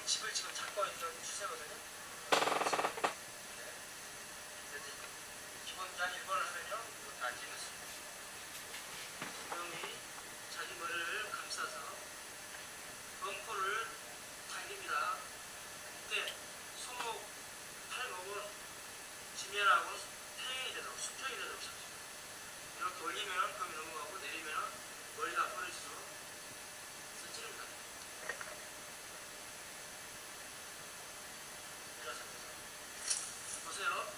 집을 지금 잡고 있는 추세거든요. 기본장 1번을 하면요, 이거 다 찍었습니다. 그럼이 자기 머리를 감싸서 벙코를 당깁니다. 그때 손목, 팔목은 지면하고 태행이 되도록, 수평이 되도록 잡습니다. 이렇게 올리면 검이 넘어가고 내리면 머리가 벌어지죠. 그래서 찌릅니다. 보세요.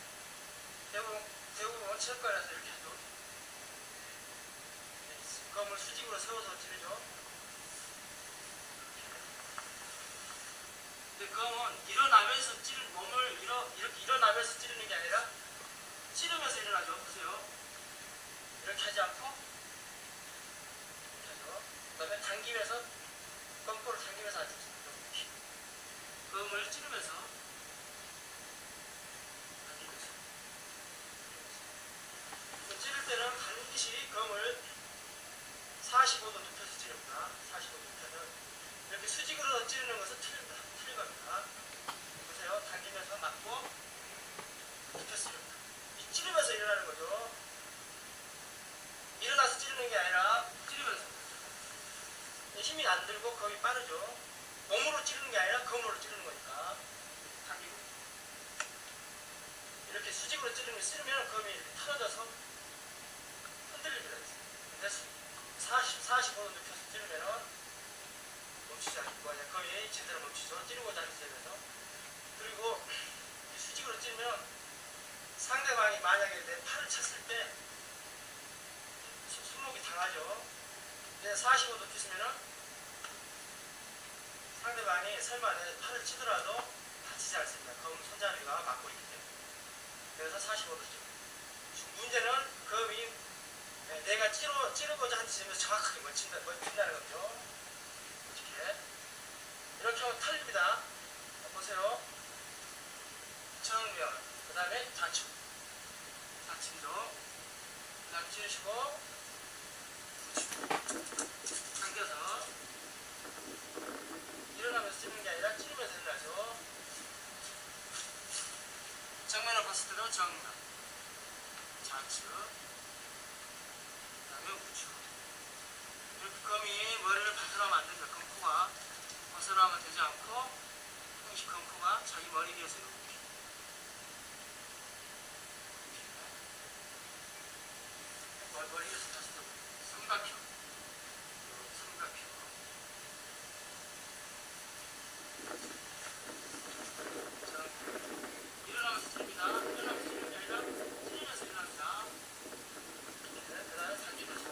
대부분 체육관에서 이렇게 해도 검을 수직으로 세워서 찌르죠. 근데 검은 일어나면서 찌르는 몸을 이렇게 일어나면서 찌르는 게 아니라 찌르면서 일어나죠. 보세요. 이렇게 하지 않고 이렇게 하죠. 그 다음에 당기면서 벙커를 당기면서 하죠. 검을 찌르면서 당기면서 찌를 때는 반드시 검을 45도 눕혀서 찌릅니다. 45도 눕혀서 이렇게 수직으로 찌르는 것은 틀린 겁니다. 보세요. 당기면서 맞고 눕혀서 찌릅니다. 이 찌르면서 일어나는 거죠. 일어나서 찌르는 게 아니라 찌르면서. 힘이 안 들고 검이 빠르죠. 몸으로 찌르는 게 아니라 검으로 찌르는 거니까. 당기고. 이렇게 수직으로 찌르면 검이 이렇게 틀어져서 흔들리게 되겠어요. 근데 45도 눕혀서 찌르면은 멈추지 않고 검이 제대로 멈추죠. 찌르고자 하는 셈에서. 그리고 수직으로 찌르면 상대방이 만약에 내 팔을 쳤을 때 손목이 당하죠. 근데 45도 찌르면은 상대방이 설마 내 팔을 치더라도 다치지 않습니다. 검 손잡이가 막고 있기 때문에. 그래서 45도 찌릅니다. 문제는 검이 내가 찌르고자 하는 지점에서 정확하게 멈춘다는 거죠. 이렇게 하면 털립니다. 보세요. 정면, 그 다음에 좌측. 좌측도. 그 다음에 찌르시고, 당겨서. 일어나면서 찌르는 게 아니라 찌르면서 일어나죠. 정면을 봤을 때도 정면, 좌측, 그 다음에 우측. 이렇게 검이 머리를 벗어나면 안 됩니다. 검코가 벗어나면 되지 않고 항시 검코가 자기 머리 위에서 이렇게 머리 위에서 다시 삼각형, 삼각형. 일어나면서 찌릅니다. 일어나면서 찌르는 게 아니라 찌르면서 일어납니다. 그 다음에 당기면서.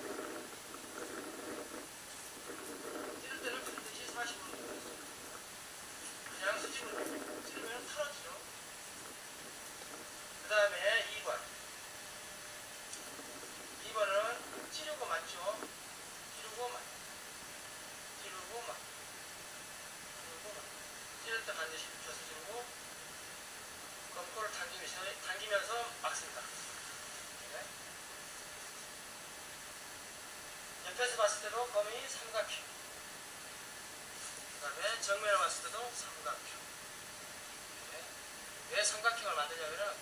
찌를 때는 반드시 45도 그냥 수직으로 찌르면 털어지죠. 그 다음에 2번. 2번은 찌르고 맞죠. 찌르고 맞. 찌르고 맞. 찌르고 맞. 찌를 때 반드시 눕혀서 찌르고 검코를 당기면서 막습니다. 네. 옆에서 봤을 때도 검이 삼각형. 그 다음에 정면을 봤을 때도 삼각형. 네. 왜 삼각형을 만드냐면은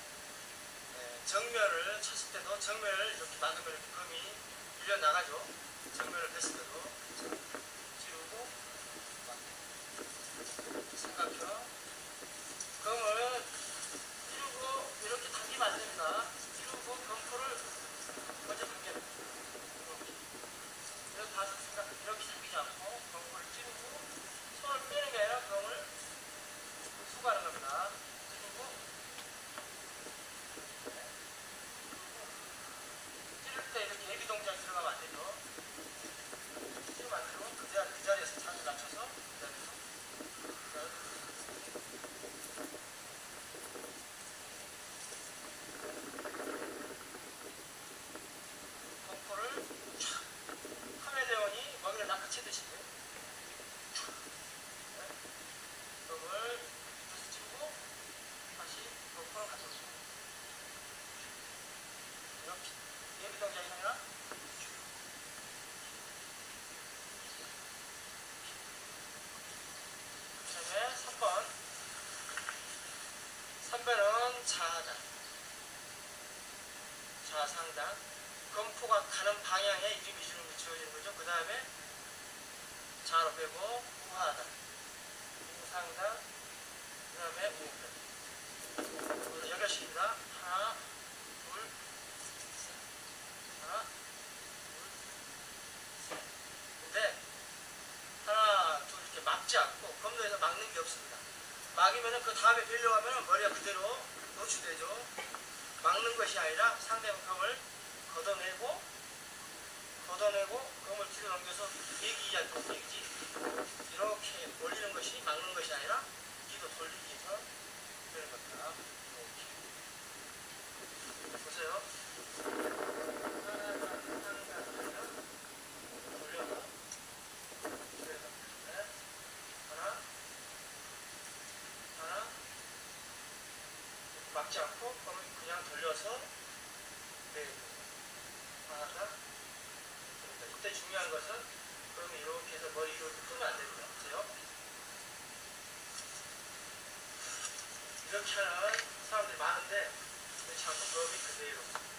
정면을 쳤을 때도 정면을 이렇게 막으면 이렇게 검이 밀려 나가죠. 정면을 뺐을 때도 찌르고 막 삼각형. 검을 찌르고 이렇게 당기면 안 됩니다. 찌르고 검코를 먼저 당겨야 됩니다. 이렇게 봐서 이렇게 당기지 않고 검코를 찌르고 손을 빼는 게 아니라 검을 수고하는 겁니다. 찌르고 찌를 때 이렇게 애기 동작이 들어가면 안 되죠. 찌르면 안 되고 우하상단. 검포가 가는 방향에 이름이 지어지는 거죠. 그 다음에 자로 빼고 우하단, 우상단, 그 다음에 우편. 연결식입니다. 하나, 둘, 셋. 하나, 둘, 셋. 근데 하나, 둘 이렇게 막지 않고 검도에서 막는 게 없습니다. 막이면은 그 다음에 빌려가면은 머리가 그대로 노출되죠. 막는 것이 아니라 상대방 검을 걷어내고 검을 뒤로 넘겨서 얘기하는 얘기지. 이렇게 올리는 것이 막는 것이 아니라 뒤로 돌리기 위해서 그런 겁니다. 이렇게 보세요. 돌려서 하나 막지 않고 검을 그냥 돌려서 하나가 이때 중요한 것은 그러면 이렇게 해서 머리 이렇게 끄면 안 됩니다. 보세요. 이렇게 하는 사람들이 많은데 자꾸 검이 그대로